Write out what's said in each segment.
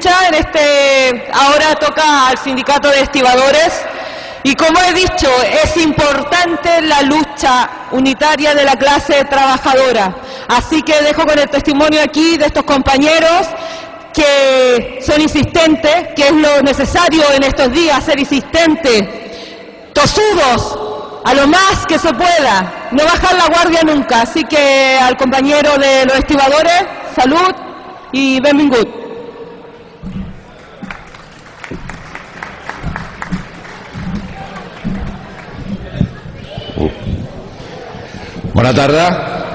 lucha. Ahora toca al sindicato de estibadores. Y como he dicho, es importante la lucha unitaria de la clase trabajadora. Así que dejo con el testimonio aquí de estos compañeros que son insistentes, que es lo necesario en estos días, ser insistentes, tosudos, a lo más que se pueda, no bajar la guardia nunca. Así que al compañero de los estibadores, salud y benvingut. Bona tarda.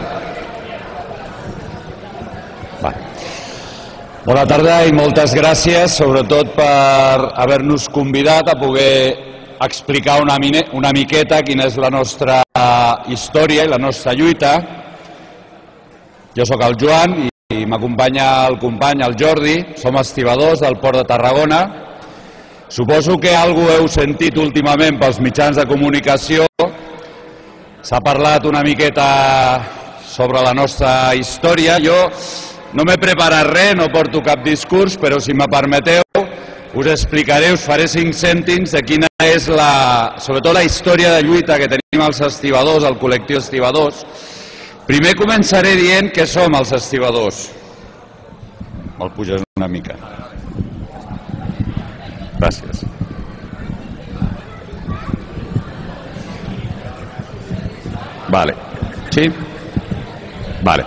Bona tarda i moltes gràcies, sobretot per haver-nos convidat a poder explicar una miqueta quina és la nostra història i la nostra lluita. Jo sóc el Joan i m'acompanya el company, el Jordi. Som estibadors del Port de Tarragona. Suposo que alguna cosa heu sentit últimament pels mitjans de comunicació. S'ha parlat una miqueta sobre la nostra història. Jo no m'he preparat res, no porto cap discurs, però si me permeteu us explicaré, us faré 5 cèntims de quina és sobretot la història de lluita que tenim els estibadors, el col·lectiu estibadors. Primer començaré dient què som els estibadors. Me'l puges una mica. Gràcies. Vale. Sí? Vale.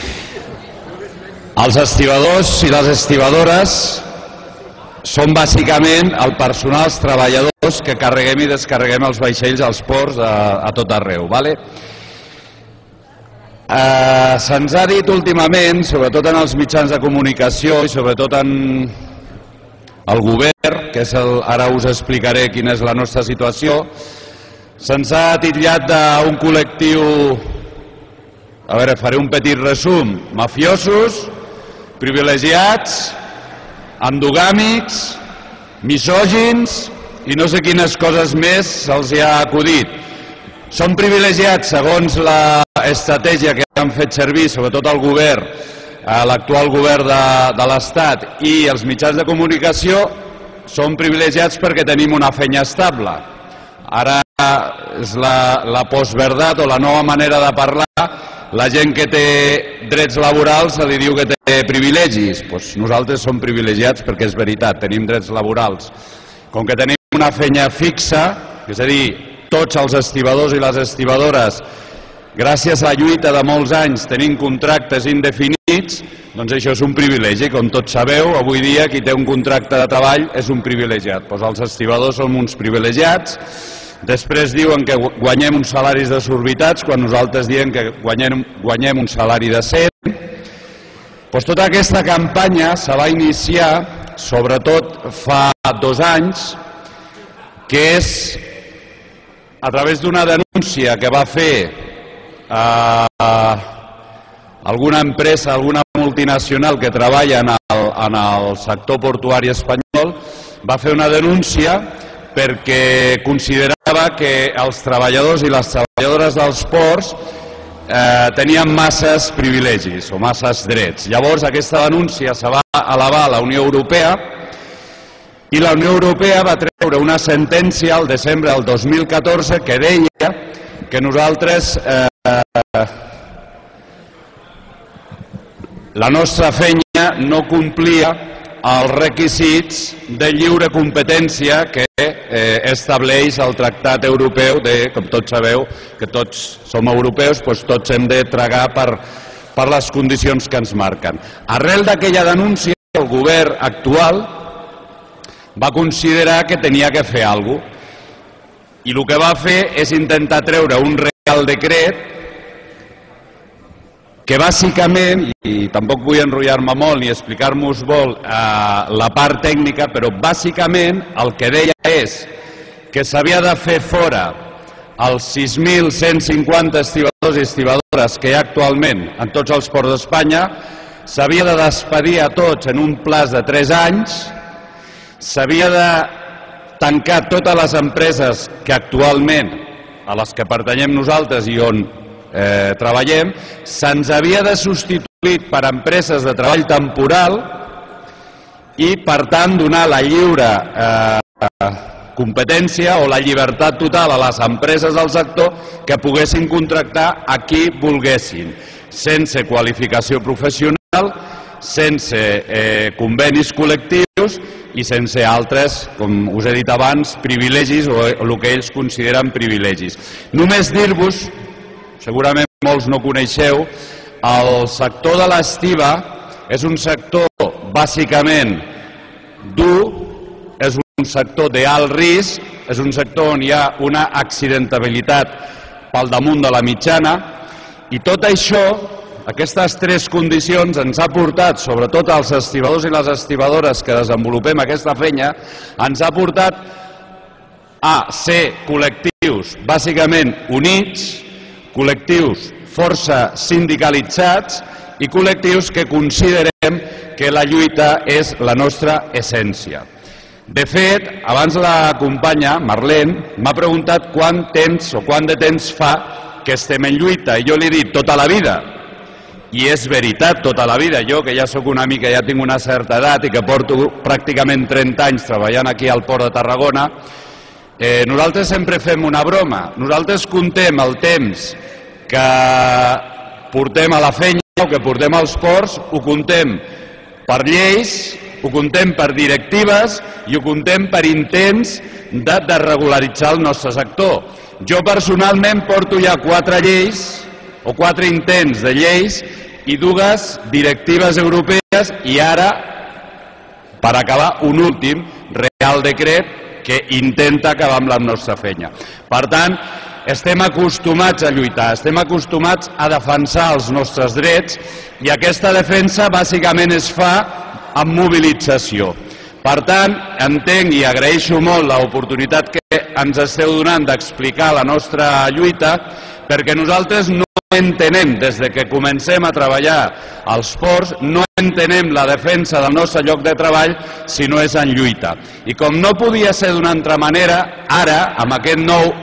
Els estibadors i les estibadores són bàsicament el personal, els treballadors que carreguem i descarreguem els vaixells als ports a tot arreu. Se'ns ha dit últimament, sobretot en els mitjans de comunicació i sobretot en el govern, que ara us explicaré quina és la nostra situació, se'ns ha titllat d'un col·lectiu, a veure, faré un petit resum, mafiosos, privilegiats, endogàmics, misògins i no sé quines coses més se'ls ha acudit. Són privilegiats segons l'estratègia que han fet servir, sobretot el govern, l'actual govern de l'Estat i els mitjans de comunicació, són privilegiats perquè tenim una feina estable. Ara és la postverdad o la nova manera de parlar. La gent que té drets laborals se li diu que té privilegis. Nosaltres som privilegiats perquè és veritat, tenim drets laborals. Com que tenim una feina fixa, és a dir, tots els estibadors i les estibadores, gràcies a la lluita de molts anys tenim contractes indefinits, doncs això és un privilegi. Com tots sabeu, avui dia qui té un contracte de treball és un privilegiat. Els estibadors som uns privilegiats. Després diuen que guanyem uns salaris desorbitats quan nosaltres diem que guanyem un salari decent. Tota aquesta campanya se va iniciar, sobretot fa 2 anys, que és a través d'una denúncia que va fer alguna empresa, alguna multinacional que treballa en el sector portuari espanyol, va fer una denúncia perquè considerava que els treballadors i les treballadores dels ports tenien masses privilegis o masses drets. Llavors aquesta denúncia se va elevar a la Unió Europea i la Unió Europea va treure una sentència al desembre del 2014 que deia que nosaltres la nostra feina no complia els requisits de lliure competència que estableix el Tractat Europeu, com tots sabeu, que tots som europeus, doncs tots hem de tragar per les condicions que ens marquen. Arrel d'aquella denúncia, el govern actual va considerar que tenia que fer alguna cosa i el que va fer és intentar treure un Reial Decret que bàsicament, i tampoc vull enrotllar-me molt ni explicar-vos molt la part tècnica, però bàsicament el que deia és que s'havia de fer fora els 6.150 estibadors i estibadores que hi ha actualment en tots els ports d'Espanya, s'havia de despedir a tots en un plaç de 3 anys, s'havia de tancar totes les empreses que actualment, a les que pertanyem nosaltres i on treballem, se'ns havia de substituir per empreses de treball temporal i, per tant, donar la lliure competència o la llibertat total a les empreses del sector que poguessin contractar a qui volguessin, sense qualificació professional, sense convenis col·lectius i sense altres, com us he dit abans, privilegis o el que ells consideren privilegis. Només dir-vos, segurament molts no coneixeu, el sector de l'estiva és un sector bàsicament dur, és un sector d'alt risc, és un sector on hi ha una accidentabilitat pel damunt de la mitjana, i tot això, aquestes tres condicions, ens ha portat, sobretot als estibadors i les estibadores que desenvolupem aquesta feina, ens ha portat a ser col·lectius bàsicament units, col·lectius força sindicalitzats i col·lectius que considerem que la lluita és la nostra essència. De fet, abans la companya, Marlene, m'ha preguntat quant de temps fa que estem en lluita, i jo li he dit tota la vida. I és veritat, tota la vida. Jo, que ja sóc una mica, ja tinc una certa edat i que porto pràcticament 30 anys treballant aquí al Port de Tarragona, nosaltres sempre fem una broma. Nosaltres contem el temps que portem a la feina o que portem als ports, ho contem per lleis, ho contem per directives i ho contem per intents de regularitzar el nostre sector. Jo personalment porto ja 4 lleis o 4 intents de lleis i 2 directives europees i ara, per acabar, un últim Real Decret que intenta acabar amb la nostra feina. Per tant, estem acostumats a lluitar, estem acostumats a defensar els nostres drets i aquesta defensa bàsicament es fa amb mobilització. Per tant, entenc i agraeixo molt l'oportunitat que ens esteu donant d'explicar la nostra lluita, perquè nosaltres no entenem, des que comencem a treballar als ports, no entenem la defensa del nostre lloc de treball si no és en lluita. I com no podia ser d'una altra manera, ara, amb aquest nou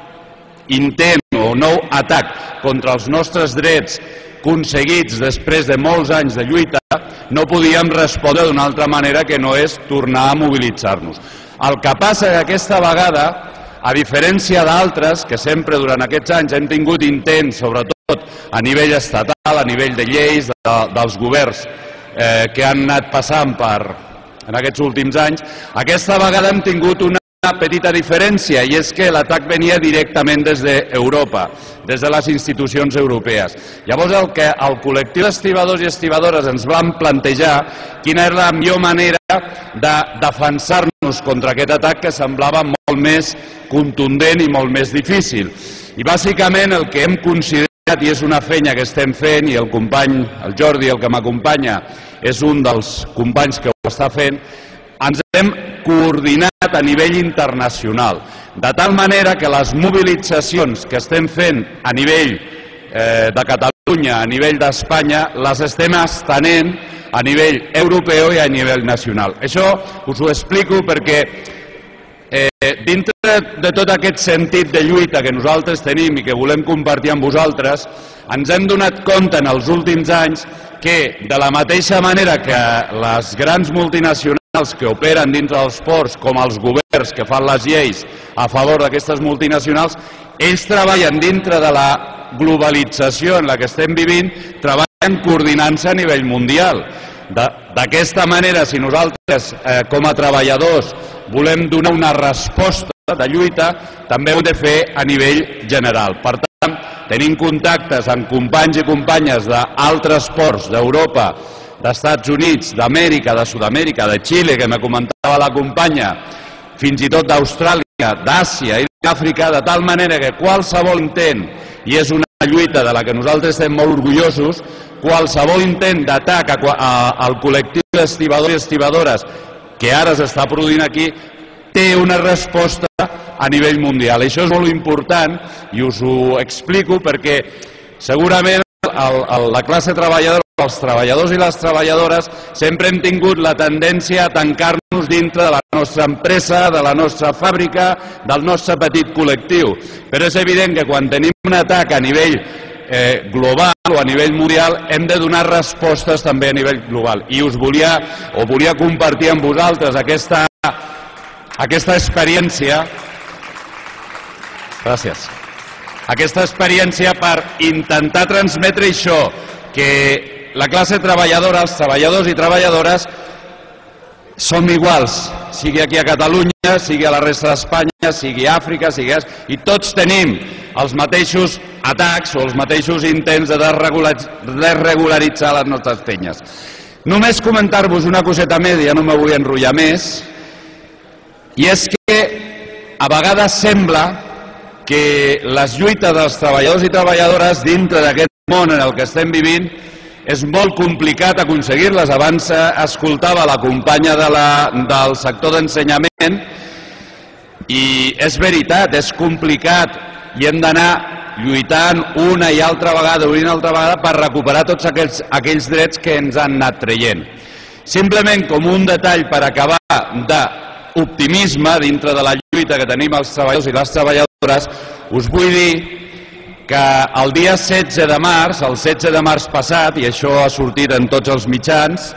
intent o nou atac contra els nostres drets aconseguits després de molts anys de lluita, no podíem respondre d'una altra manera que no és tornar a mobilitzar-nos. El que passa que aquesta vegada, a diferència d'altres, que sempre durant aquests anys hem tingut intents, sobretot a nivell estatal, a nivell de lleis, dels governs que han anat passant en aquests últims anys, aquesta vegada hem tingut una petita diferència, i és que l'atac venia directament des d'Europa, des de les institucions europees. Llavors el col·lectiu d'estibadors i estibadores ens vam plantejar quina era la millor manera de defensar-nos contra aquest atac que semblava molt més contundent i molt més difícil. I bàsicament el que hem considerat, i és una feina que estem fent, i el company, el Jordi, el que m'acompanya, és un dels companys que ho està fent, ens hem coordinat a nivell internacional, de tal manera que les mobilitzacions que estem fent a nivell de Catalunya, a nivell d'Espanya, les estem estenent a nivell europeu i a nivell nacional. Això us ho explico perquè dintre de tot aquest sentit de lluita que nosaltres tenim i que volem compartir amb vosaltres, ens hem donat compte en els últims anys que de la mateixa manera que les grans multinacionals que operen dintre dels ports, com els governs que fan les lleis a favor d'aquestes multinacionals, ells treballen dintre de la globalització en la que estem vivint, treballen coordinant-se a nivell mundial. D'aquesta manera, si nosaltres com a treballadors volem donar una resposta de lluita, també ho hem de fer a nivell general. Per tant, tenim contactes amb companys i companyes d'altres ports d'Europa, d'Estats Units, d'Amèrica, de Sud-amèrica, de Xile, que me comentava la companya, fins i tot d'Austràlia, d'Àsia i d'Àfrica, de tal manera que qualsevol intent, i és una lluita de la que nosaltres estem molt orgullosos, qualsevol intent d'atac al col·lectiu d'estibadors i estibadores que ara s'està produint aquí, té una resposta a nivell mundial. Això és molt important i us ho explico perquè segurament la classe treballadora, els treballadors i les treballadores, sempre hem tingut la tendència a tancar-nos dintre de la nostra empresa, de la nostra fàbrica, del nostre petit col·lectiu. Però és evident que quan tenim un atac a nivell global o a nivell mundial, hem de donar respostes també a nivell global. I volia compartir amb vosaltres aquesta experiència. Gràcies. Aquesta experiència per intentar transmetre això, que la classe treballadora, els treballadors i treballadores, som iguals, sigui aquí a Catalunya, sigui a la resta d'Espanya, sigui a Àfrica, i tots tenim els mateixos atacs o els mateixos intents de desregularitzar les nostres feines. Només comentar-vos una coseta més, ja no me vull enrotllar més, i és que a vegades sembla que les lluites dels treballadors i treballadores dintre d'aquest món en el que estem vivint és molt complicat aconseguir-les. Abans escoltava la companya del sector d'ensenyament i és veritat, és complicat i hem d'anar lluitant una i altra vegada per recuperar tots aquells drets que ens han anat traient. Simplement com un detall per acabar d'optimisme dintre de la lluita que tenim els treballadors i les treballadores, us vull dir que el dia 16 de març, el 16 de març passat, i això ha sortit en tots els mitjans,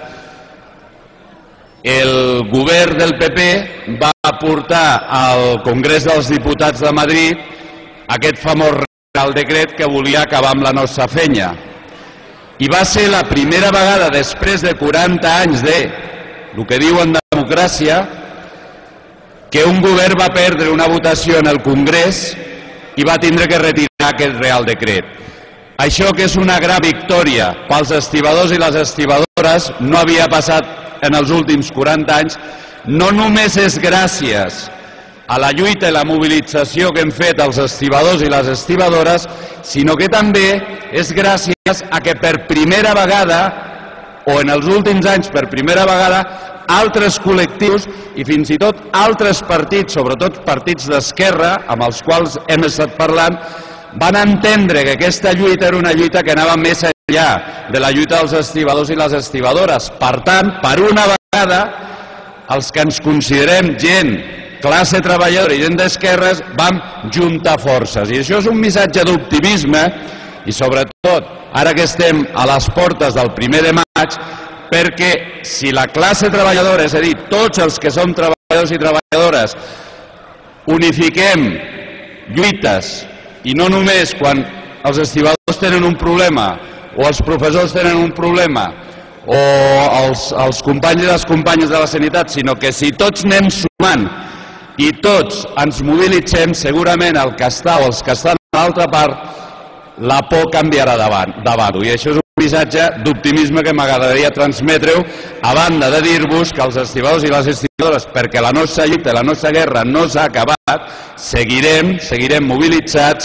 el govern del PP va portar al Congrés dels Diputats de Madrid aquest famós Real Decret que volia acabar amb la nostra feina. I va ser la primera vegada després de 40 anys de el que diuen democràcia que un govern va perdre una votació en el Congrés i va tindre que retirar aquest Real Decret. Això, que és una gran victòria pels estibadors i les estibadores, no havia passat en els últims 40 anys, no només és gràcies a la lluita i la mobilització que hem fet els estibadors i les estibadores, sinó que també és gràcies a que per primera vegada, o en els últims anys per primera vegada, altres col·lectius i fins i tot altres partits, sobretot partits d'esquerra, amb els quals hem estat parlant, van entendre que aquesta lluita era una lluita que anava més enllà de la lluita dels estibadors i les estibadores. Per tant, per una vegada, els que ens considerem gent, classe treballadora i gent d'esquerres, vam juntar forces. I això és un missatge d'optimisme i sobretot, ara que estem a les portes del 1 de maig, perquè si la classe treballadora, és a dir, tots els que som treballadors i treballadores, unifiquem lluites, i no només quan els estibadors tenen un problema, o els professors tenen un problema, o els companys i les companyes de la sanitat, sinó que si tots anem sumant i tots ens mobilitzem, segurament el que està o els que estan a l'altra part, la por canviarà davant-ho. I això és un missatge d'optimisme que m'agradaria transmetre-ho, a banda de dir-vos que els estibadors i les estibadores, perquè la nostra lluita i la nostra guerra no s'ha acabat, seguirem mobilitzats,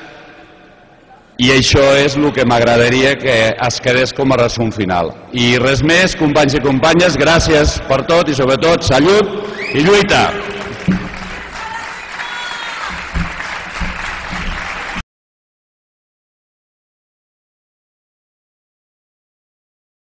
i això és el que m'agradaria que es quedés com a resum final. I res més, companys i companyes, gràcies per tot i sobretot salut i lluita!